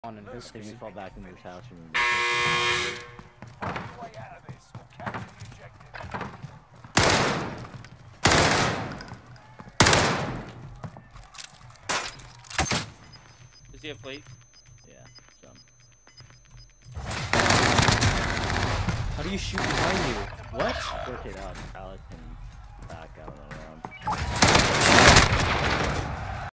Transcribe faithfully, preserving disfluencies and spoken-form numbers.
On in his If you screen. fall back in this house, you remember. Way out of this. Capture the objective. Does he have plates? Yeah, some. How do you shoot behind you? What? Rotate out. Alex can back out around.